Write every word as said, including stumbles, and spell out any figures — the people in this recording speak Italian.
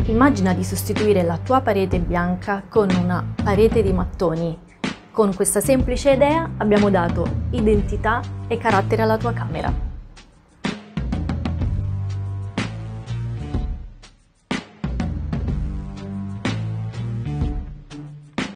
Immagina di sostituire la tua parete bianca con una parete di mattoni. Con questa semplice idea abbiamo dato identità e carattere alla tua camera.